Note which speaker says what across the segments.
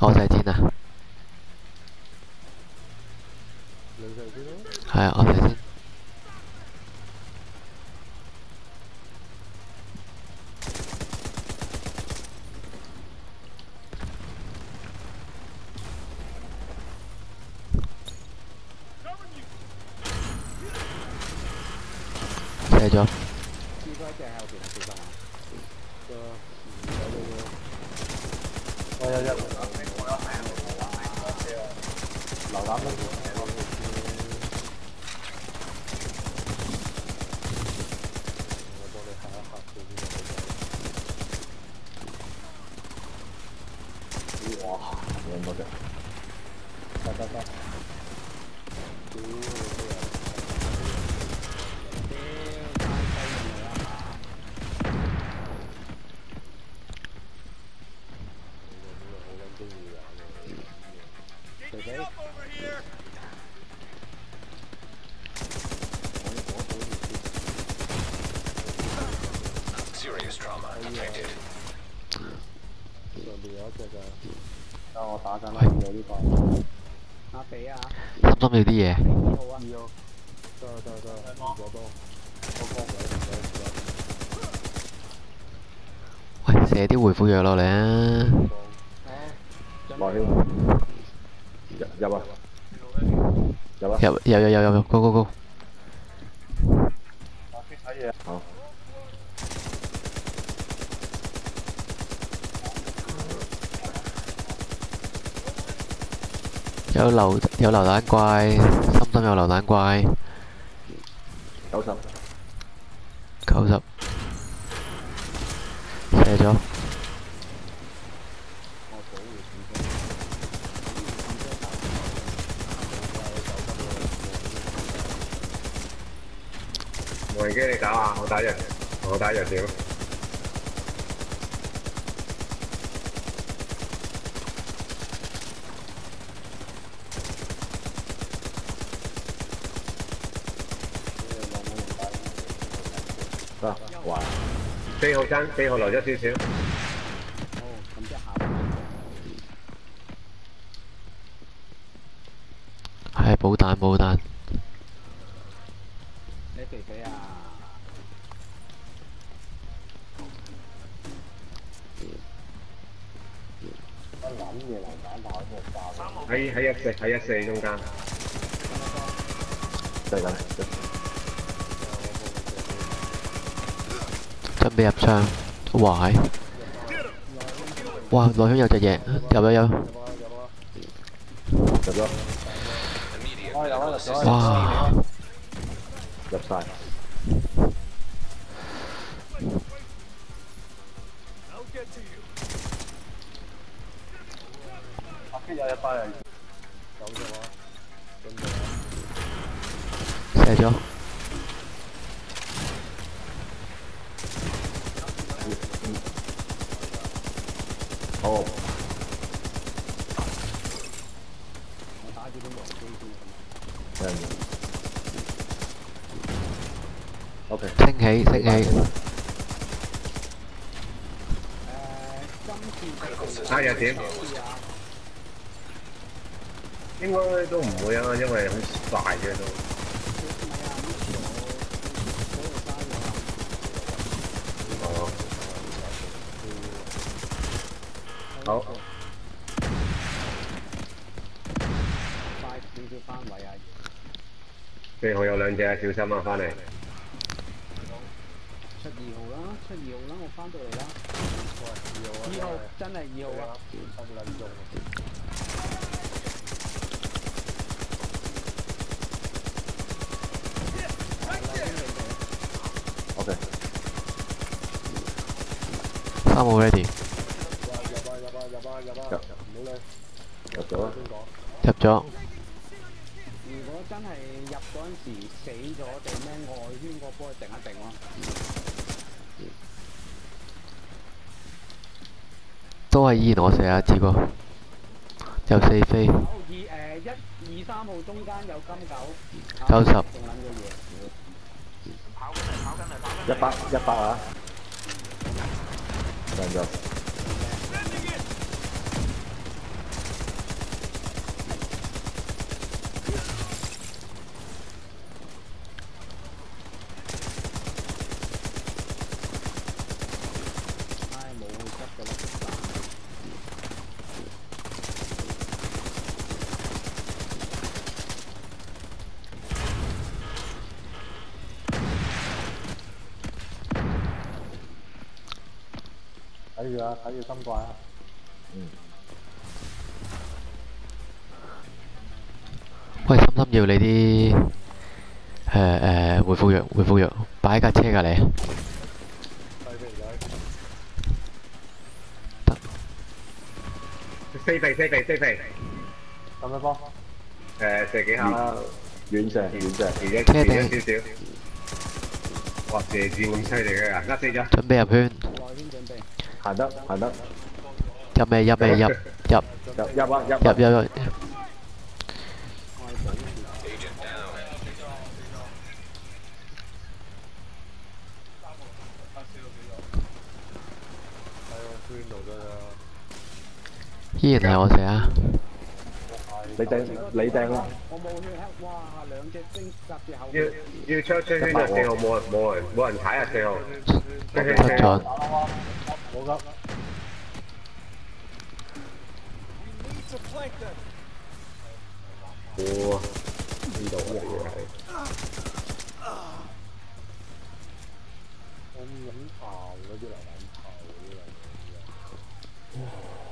Speaker 1: 我射箭啊！
Speaker 2: 你射先咯。
Speaker 1: 係啊，我射先。射咗。
Speaker 3: 應該隻喺後邊啊，小心啊！
Speaker 2: 我有一榴彈都我幫你下一下先哇！兩個啫，得。
Speaker 4: Serious trauma detected.
Speaker 2: 上邊有一隻㗎，等我打緊啦，有呢個。
Speaker 3: 阿肥啊！
Speaker 1: 心心要啲嘢。
Speaker 3: 2號啊！
Speaker 2: 得，唔過多。
Speaker 1: 喂，射啲回復藥落嚟啊！
Speaker 2: 來了，入啊！
Speaker 1: 入，go！
Speaker 2: 睇嘢。好。
Speaker 1: 有榴彈怪，心有榴彈怪。
Speaker 2: 90。
Speaker 1: 射咗。
Speaker 5: 無人機你搞啊！我打人屌。
Speaker 2: 得，壞。
Speaker 5: 4號留咗少少。
Speaker 3: 好，咁即係下。
Speaker 1: 係補彈。
Speaker 3: 你肥肥啊！
Speaker 5: 喺一四中間。
Speaker 2: 對緊。
Speaker 1: 準備入槍。哇！內圈有隻嘢，有。
Speaker 2: 入咗。
Speaker 1: 哇！
Speaker 2: 入晒。有一班人走咗啊！
Speaker 1: 射咗。
Speaker 2: 好。
Speaker 3: 我打住啲無人機先。
Speaker 2: OK。
Speaker 1: 升起。
Speaker 5: 打弱點。應該都唔會啊，因為好快嘅都。好。
Speaker 3: 快少少翻位啊
Speaker 5: 4號有兩隻，小心啊！翻嚟。
Speaker 3: 出2號啦，我翻到嚟啦。2號真係2號啊！
Speaker 2: OK。
Speaker 1: 3號 ready。
Speaker 2: 入咗。
Speaker 1: 入咗。
Speaker 3: 如果真係入嗰陣時死咗，定咩外圈個波定一定咯。
Speaker 1: 都係依然我射啊，志哥。有4飛。
Speaker 3: 1、2、3號中間有金狗。
Speaker 1: 90。
Speaker 3: 仲撚嘅嘢。
Speaker 2: 100啊！上咗。 睇住啊，睇住心怪啊！
Speaker 1: 喂，心心要你啲回復藥，擺喺架車隔離。
Speaker 2: 細肥仔，
Speaker 1: 得。
Speaker 5: 飛肥飛肥飛肥，
Speaker 2: 咁樣幫
Speaker 5: 射幾下啦，
Speaker 2: 遠射，
Speaker 5: 而家遲咗少少。哇！射箭咁犀利嘅，呃死咗。
Speaker 1: 準備入圈，
Speaker 3: 內圈準備。
Speaker 2: 行得，
Speaker 1: 入未？
Speaker 2: 入啊入！
Speaker 1: 入。
Speaker 4: Agent down.
Speaker 2: 喺個圈度啫。
Speaker 1: 依然係我射啊！
Speaker 2: 你掟啦！
Speaker 3: 我冇血黑，哇！兩隻星夾住後
Speaker 5: 要
Speaker 3: 面。
Speaker 5: 出圈就4號，冇人踩啊4號。
Speaker 1: 出咗。
Speaker 2: 冇急。
Speaker 5: 哇！呢度啊，係。
Speaker 2: 咁飲茶嗰啲嚟飲茶嗰啲嚟。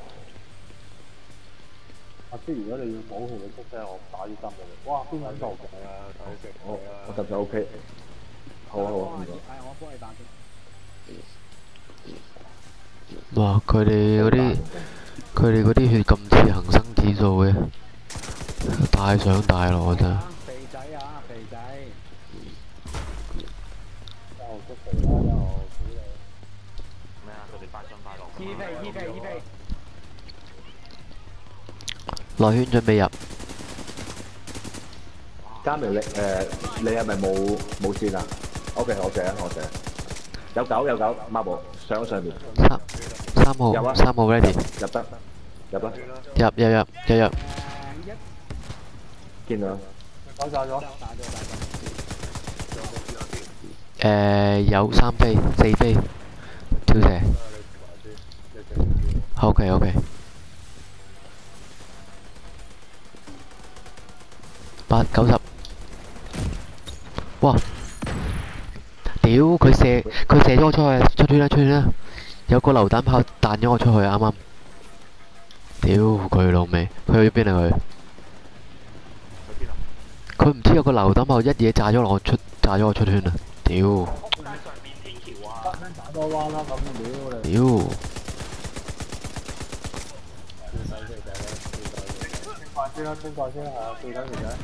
Speaker 2: 阿芝，如果你要補血，你出聲，我打啲針俾你。哇！邊撚度嘅？睇食我揼就 OK。好啊，唔該。
Speaker 3: 係我幫你打先。
Speaker 1: 哇！佢哋嗰啲血咁似恒生指數嘅，大上大落真係。
Speaker 3: 肥仔啊，肥仔！
Speaker 2: 一號出肥啦，一號俾你。
Speaker 6: 咩啊？佢哋8上8落。
Speaker 3: 二肥。
Speaker 1: 內圈準備入。
Speaker 2: 加明你你係咪冇線啊 ？OK，我射。有狗，孖寶上上面。
Speaker 1: 三號 ready。
Speaker 2: 入得。
Speaker 1: 入。
Speaker 2: 見到。搞炸咗。
Speaker 1: 有3飛4飛，跳射。OK。90。哇！屌佢射咗我出去，出圈啦！有個榴彈炮彈咗我出去，啱啱。屌佢老味，佢去邊啊佢？佢唔知有個榴彈炮一嘢炸咗我出圈啊！屌！
Speaker 6: 街上面天橋啊！
Speaker 2: 打多彎啦，咁屌你！
Speaker 1: 屌！
Speaker 2: 清怪先啦，係啊，最緊條仔。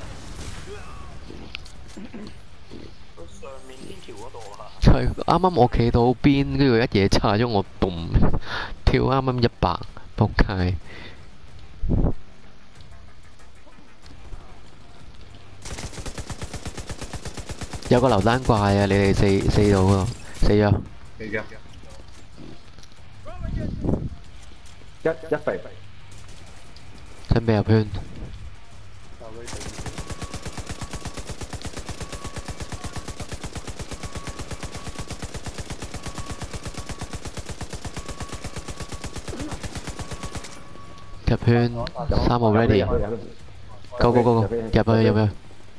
Speaker 6: 上面天橋嗰度啊！
Speaker 1: 係啱啱我企到邊，跟住一嘢炸咗我棟，跳啱啱100，仆街！有個榴彈怪啊！你哋四到嗰度，死咗。
Speaker 2: 一肥。
Speaker 1: 準備入圈。入圈，3號 ready。Go，入去。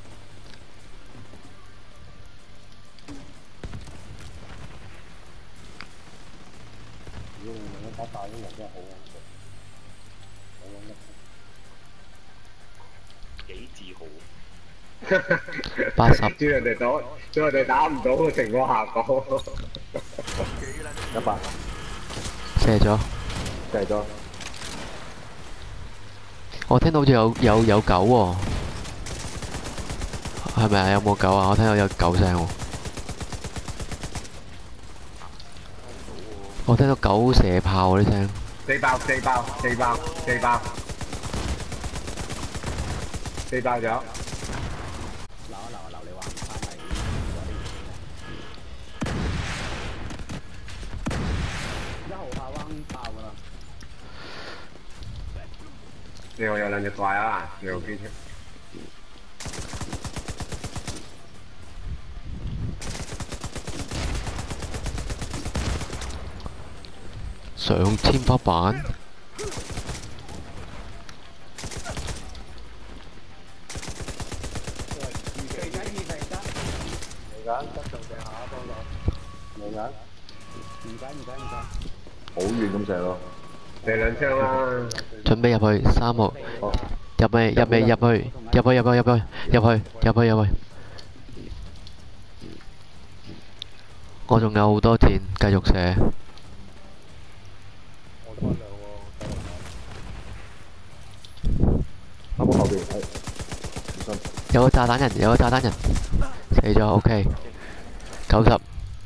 Speaker 6: 幾自豪。
Speaker 1: 80。
Speaker 5: 叫人哋打唔到嘅情況下講。
Speaker 2: 100。
Speaker 1: 射咗。我聽到好似有狗喎，係咪啊？有冇狗啊？我聽到有狗聲喎。我聽到狗射炮嗰啲聲。
Speaker 5: 4爆咗。
Speaker 3: 留你玩翻嚟。1號下彎爆㗎啦。
Speaker 5: 4號有2隻怪啊，4號機車。
Speaker 1: 上天花板。
Speaker 3: 肥仔二肥得。
Speaker 2: 嚟緊，執上下幫手。嚟緊。
Speaker 3: 唔使。
Speaker 2: 好遠咁射咯。
Speaker 5: 射兩槍啦。
Speaker 1: 準備入去3號，
Speaker 2: 哦，
Speaker 1: 入去。我仲有好多箭，繼續射。
Speaker 2: 我得兩個，啱好後邊，小心。
Speaker 1: 有個炸彈人，死咗 ，OK。90。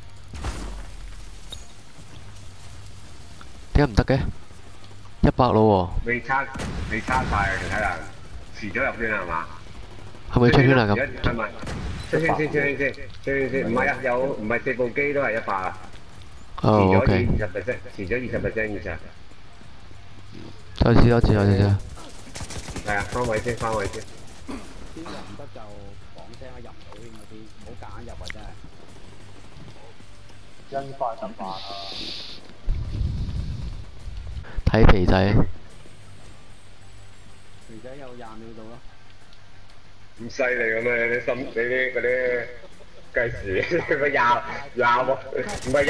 Speaker 1: 點解唔得嘅？100咯
Speaker 5: 未差晒啊！其他人遲咗入圈啦係嘛？
Speaker 1: 喎，係咪出圈啊咁？
Speaker 5: 係咪？出圈先，唔係啊，唔係4部機都係100啊。
Speaker 1: 哦
Speaker 5: 遲咗
Speaker 1: ，OK。
Speaker 5: 20%，遲咗20%以上。
Speaker 1: 再試多次。
Speaker 5: 係啊，翻位先。
Speaker 3: 啲入唔得就講聲啊，入唔到添嗰啲，唔好夾硬入啊！真係。
Speaker 2: 因快得慢啊！
Speaker 1: 睇肥仔，
Speaker 3: 肥仔有20秒到咯。
Speaker 5: 咁犀利嘅咩？你啲嗰啲計時乜廿喎？唔係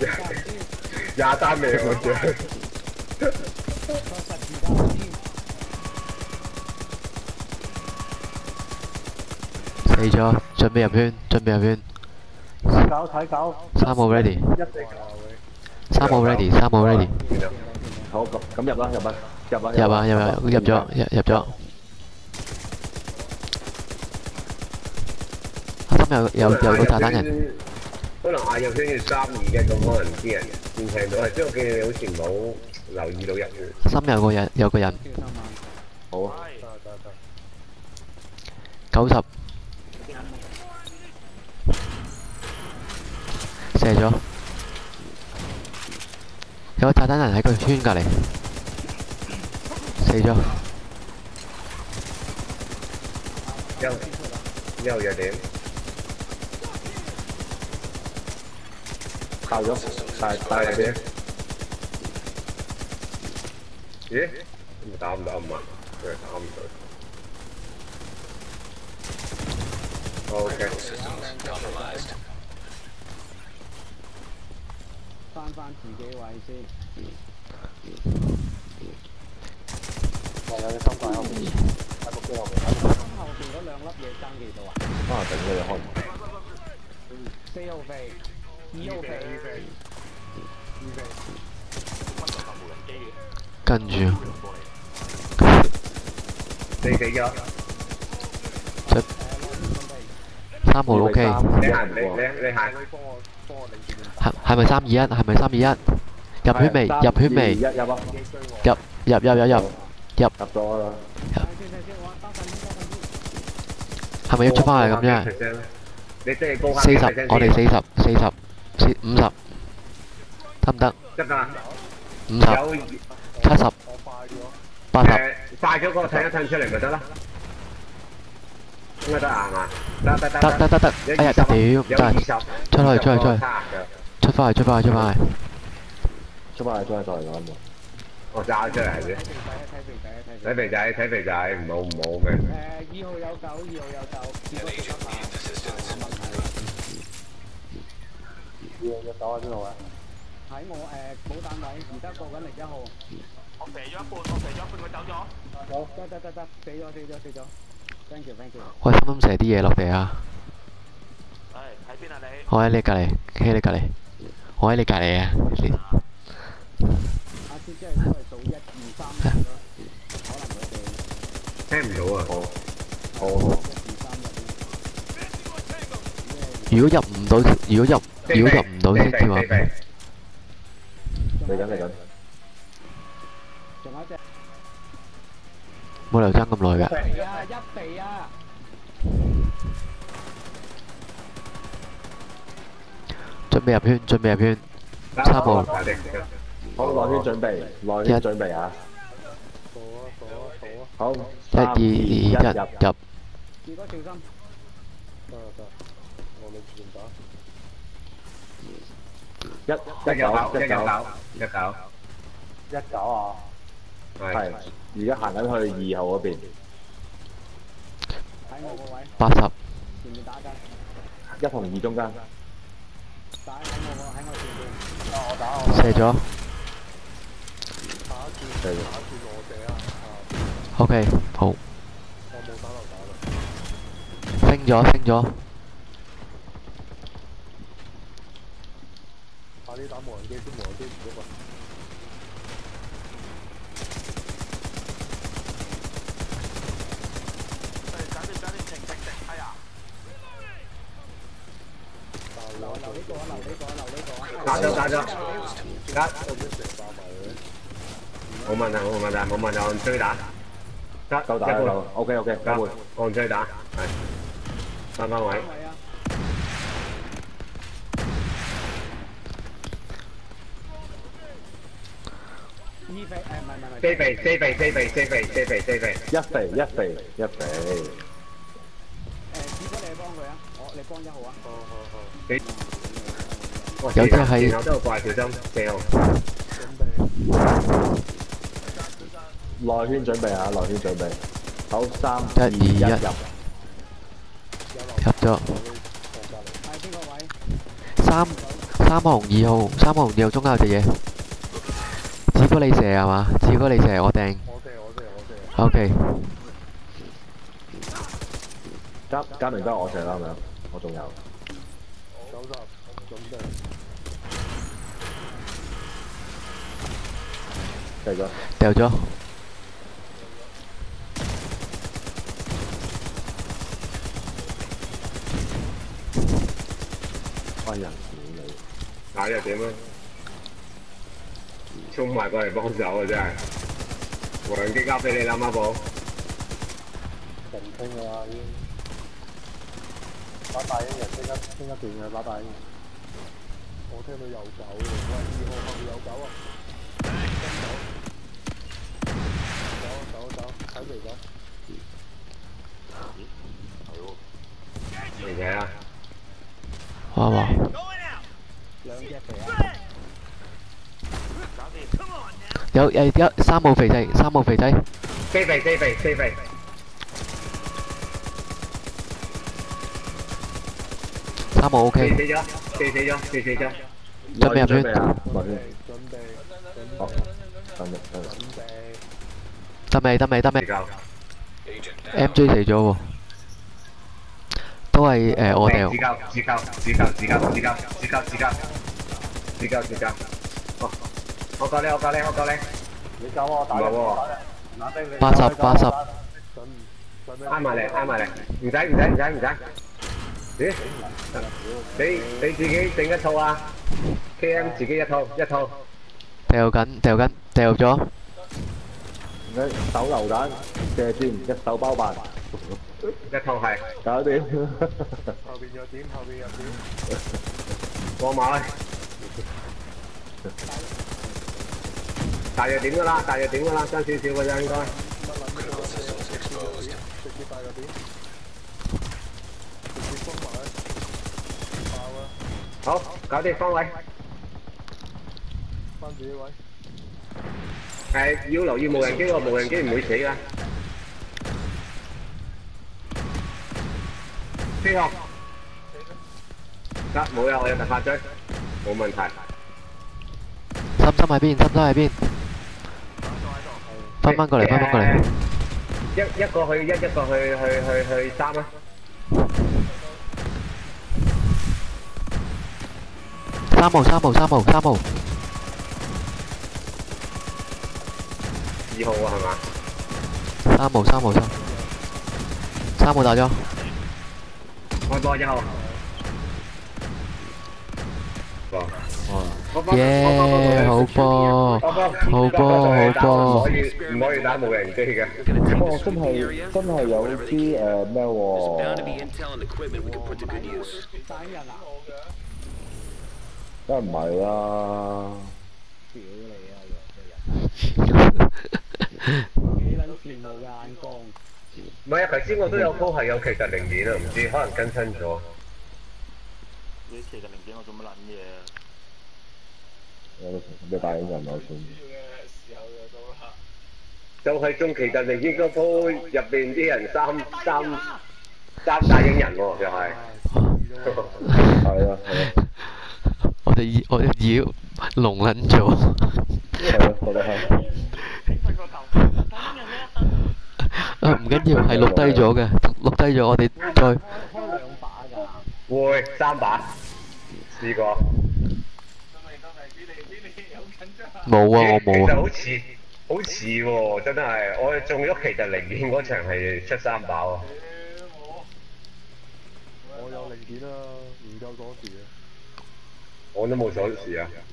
Speaker 5: 23秒我知。
Speaker 1: 死咗，準備入圈。
Speaker 2: 睇搞。
Speaker 1: 3號 ready，
Speaker 2: 一定啊會。
Speaker 1: 3號 ready。
Speaker 2: 好，咁入啦。
Speaker 1: 入咗。心有個炸彈人，
Speaker 5: 可能嗌入圈要32嘅，咁可能啲人見聽到係，即係我見你好似冇留意到入圈。
Speaker 1: 心有個人，
Speaker 2: 好啊。
Speaker 1: 90，射咗。有個炸彈人喺個圈隔離，死咗。
Speaker 5: 又點？
Speaker 2: 爆咗，大入邊。
Speaker 5: 咦？打唔到啊嘛？佢打唔到。OK。
Speaker 3: 翻自己位先。
Speaker 2: 有啲心態後邊，喺部機後邊。
Speaker 3: 後邊嗰2粒嘢爭幾多啊？
Speaker 2: 頂佢哋開唔到。
Speaker 3: 4號肥，2號肥。
Speaker 1: 跟住
Speaker 5: 你死咗。
Speaker 1: 3號 OK，
Speaker 5: 你行。
Speaker 1: 係咪321？係咪321？入圈未？入圈未？
Speaker 2: 入啊！
Speaker 1: 入
Speaker 2: 入咗啦。
Speaker 1: 係咪要出翻嚟咁啫
Speaker 5: 你即係高下
Speaker 1: ？40，我哋40、50，得唔得
Speaker 5: 得㗎。
Speaker 1: ？50、
Speaker 5: 有
Speaker 1: 70、80，
Speaker 5: 快咗嗰個褪一褪出嚟咪得啦。應該得啊嘛？
Speaker 1: 得。哎呀，屌，唔得，出去。出翻嚟。
Speaker 2: 出翻嚟再嚟㗎嘛。
Speaker 5: 我揸出嚟啫。睇肥仔，唔好咩？
Speaker 3: 2號有9，2號有9，結果出翻問題。
Speaker 2: 2號喺邊度啊？
Speaker 3: 喺我冇彈位，而家過緊嚟1號。
Speaker 6: 我射咗一半，佢走咗。
Speaker 3: 好，得，死咗。Thank you。
Speaker 1: 喂，心射啲嘢落地啊！
Speaker 6: 喺邊啊你？
Speaker 1: 我喺你隔離，我喺你隔離啊！
Speaker 3: 阿姐即係都係數1、2、3咯，可能佢哋
Speaker 5: 聽唔到啊！
Speaker 2: 好。
Speaker 3: 1、2、3入。
Speaker 1: 如果入唔到先跳啊！
Speaker 2: 嚟緊。
Speaker 3: 仲有一隻。
Speaker 1: 冇理由爭咁耐㗎。
Speaker 3: 肥啊！一肥啊！
Speaker 1: 準備入圈。3號。
Speaker 2: 好，內圈準備啊！好。
Speaker 1: 1、2、1入。
Speaker 3: 如果小心。
Speaker 2: 得。我未轉打。19啊！係，而家行緊去2號嗰邊。
Speaker 3: 喺我個位。
Speaker 1: 80。
Speaker 3: 前面打緊。
Speaker 2: 1同2中間。
Speaker 3: 打喺我前面。
Speaker 1: 射咗。 OK， 好，
Speaker 2: 我冇打漏打啦。
Speaker 1: 升咗升咗，
Speaker 2: 快啲打無人機先，無人機唔喐啊！
Speaker 6: 搞掂，停，哎呀！
Speaker 3: 留呢個啊，留呢個啊，留呢個啊。
Speaker 5: 打咗，打。
Speaker 2: 我已經成爆埋佢。
Speaker 5: 冇問題，我按追打。得，
Speaker 2: 夠打
Speaker 5: 一半
Speaker 2: 夠 OK，
Speaker 5: 得，按追打，係。翻位。
Speaker 3: 位啊！依肥唔係。
Speaker 5: 飛肥。
Speaker 2: 一肥。
Speaker 3: 只不過你幫佢啊，你幫1號啊。
Speaker 5: 好。
Speaker 1: 有隻係
Speaker 5: 然後都有怪，小心射號。
Speaker 2: 內圈準備啊！內圈準備。好，3、
Speaker 1: 1、2、1
Speaker 2: 入。
Speaker 1: 入咗。
Speaker 3: 係邊個位
Speaker 1: 3號2號，3號2號中間有隻嘢。只不過你射係嘛？只不過你射，我掟。
Speaker 2: 我射。
Speaker 1: OK，
Speaker 2: 加明得我射啦，係咪啊？我仲有。90準備。射咗。
Speaker 1: 掉咗。
Speaker 2: 哎呀，屌你！
Speaker 5: 打又點啊？衝埋過嚟幫手啊！真係。無人機交俾你啦，孖寶。
Speaker 2: 神清㗎啦，已經。打大英人升一段嘅打大英人。我聽到有狗喎，喂，2號後面有狗啊！走，睇嚟走。
Speaker 5: 嚟睇啊！
Speaker 1: 哇！
Speaker 3: 兩隻肥啊！
Speaker 1: 有3號肥仔，3號肥仔。
Speaker 5: 飛肥。
Speaker 1: 3號 OK，
Speaker 5: 死咗。
Speaker 1: 準備入圈。
Speaker 2: 準備。哦，
Speaker 1: 得未？
Speaker 5: 時間。
Speaker 1: MJ 死咗喎，都係我掉。
Speaker 5: 自救。哦，我救你。
Speaker 2: 你救我打人喎。
Speaker 1: 80。
Speaker 5: 挨埋嚟，唔使。咦？你自己整一套啊 ？KM 自己一套。
Speaker 1: 掉咗。
Speaker 2: 你手榴彈射箭，一手包辦。
Speaker 5: 一套係。
Speaker 2: 搞掂。
Speaker 6: 後邊有點。
Speaker 5: 過埋。大約點㗎啦，爭少少㗎啫應該。好，搞掂方位。
Speaker 2: 翻自己位。
Speaker 5: 要留意無人機喎，無人機唔會死㗎。飛學。得，冇啊，我有突發追，冇問題。
Speaker 1: 心喺邊？翻返過嚟。
Speaker 5: 一個去3啊。
Speaker 1: 3號。
Speaker 5: 2號啊，係嘛
Speaker 1: ？3號打咗。
Speaker 5: 開波1號。
Speaker 1: 耶！好波！
Speaker 5: 唔可以打無人機嘅。
Speaker 2: 哦，真係有啲咩喎？
Speaker 3: 打人啊！
Speaker 2: 梗係唔係啦？
Speaker 3: 屌你啊！幾撚羨慕嘅眼光。
Speaker 5: 唔係啊，頭先我都有 call 係有奇特零件啊，唔知可能更新咗。
Speaker 6: 啲奇特零件我做乜撚嘢？
Speaker 2: 有咩大影人我算。
Speaker 5: 就係中奇特零件嗰鋪入邊啲人三大影人喎，又係。
Speaker 2: 係啊。
Speaker 1: 我哋已龍撚咗。
Speaker 2: 係啊，覺得係。
Speaker 1: 緊要，係錄低咗嘅，錄低咗，我哋再
Speaker 3: 開兩把㗎。
Speaker 5: 會3把，試過。
Speaker 1: 冇啊，我冇
Speaker 5: 其實
Speaker 1: 啊。
Speaker 5: 好似喎，真係，我哋中咗其實零件嗰場係出3把喎。
Speaker 2: 我有零件啦，唔夠鎖匙啊。
Speaker 5: 我都冇鎖匙啊。